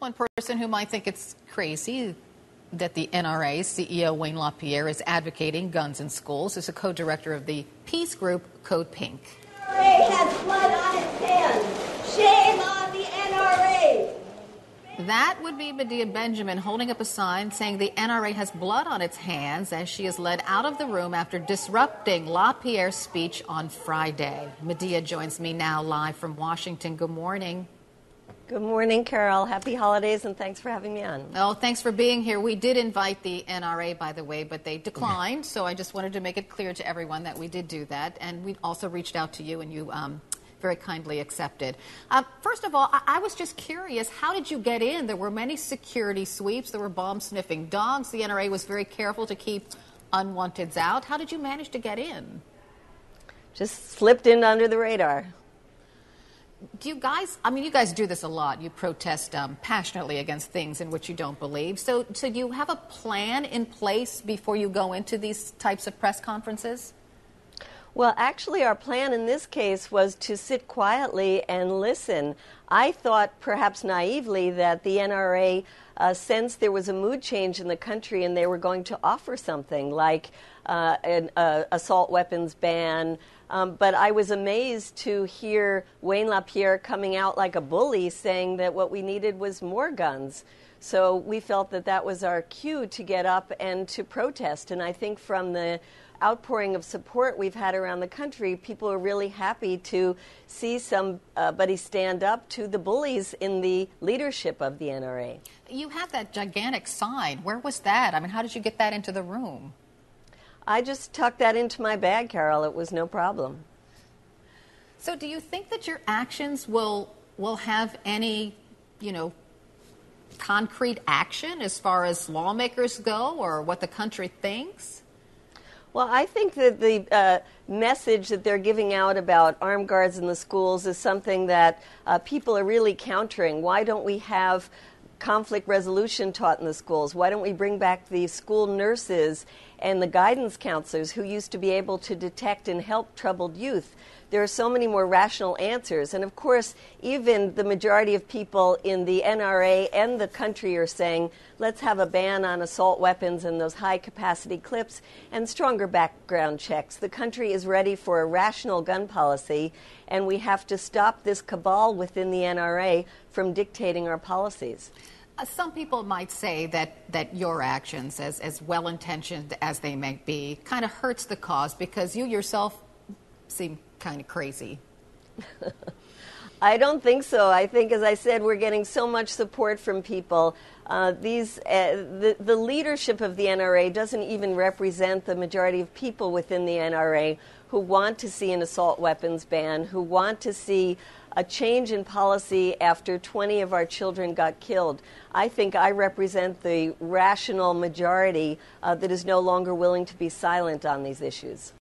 One person who might think it's crazy that the NRA CEO Wayne LaPierre is advocating guns in schools is a co-director of the peace group CODEPINK. NRA has blood on its hands. Shame on the NRA. That would be Medea Benjamin holding up a sign saying the NRA has blood on its hands as she is led out of the room after disrupting LaPierre's speech on Friday. Medea joins me now live from Washington. Good morning. Good morning, Carol. Happy holidays, and thanks for having me on. Oh, thanks for being here. We did invite the NRA, by the way, but they declined, so I just wanted to make it clear to everyone that we did do that, and we also reached out to you, and you very kindly accepted. First of all, I was just curious, how did you get in? There were many security sweeps. There were bomb-sniffing dogs. The NRA was very careful to keep unwanteds out. How did you manage to get in? Just slipped in under the radar. Do you guys, I mean, you guys do this a lot. You protest passionately against things in which you don't believe. So do you have a plan in place before you go into these types of press conferences? Well, actually, our plan in this case was to sit quietly and listen. I thought, perhaps naively, that the NRA sensed there was a mood change in the country and they were going to offer something like an assault weapons ban. But I was amazed to hear Wayne LaPierre coming out like a bully saying that what we needed was more guns. So we felt that that was our cue to get up and to protest. And I think from the outpouring of support we've had around the country, people are really happy to see somebody stand up to the bullies in the leadership of the NRA. You had that gigantic sign. Where was that? I mean, how did you get that into the room? I just tucked that into my bag, Carol. It was no problem. So do you think that your actions will have any, concrete action as far as lawmakers go or what the country thinks? Well, I think that the message that they're giving out about armed guards in the schools is something that people are really countering. Why don't we have conflict resolution taught in the schools? Why don't we bring back the school nurses and the guidance counselors who used to be able to detect and help troubled youth? There are so many more rational answers. And of course, even the majority of people in the NRA and the country are saying, let's have a ban on assault weapons and those high-capacity clips and stronger background checks. The country is ready for a rational gun policy, and we have to stop this cabal within the NRA from dictating our policies. Some people might say that your actions, as well-intentioned as they may be, kind of hurts the cause because you yourself seem kind of crazy. I don't think so. I think, as I said, we're getting so much support from people. The leadership of the NRA doesn't even represent the majority of people within the NRA who want to see an assault weapons ban, who want to see a change in policy after 20 of our children got killed. I think I represent the rational majority that is no longer willing to be silent on these issues.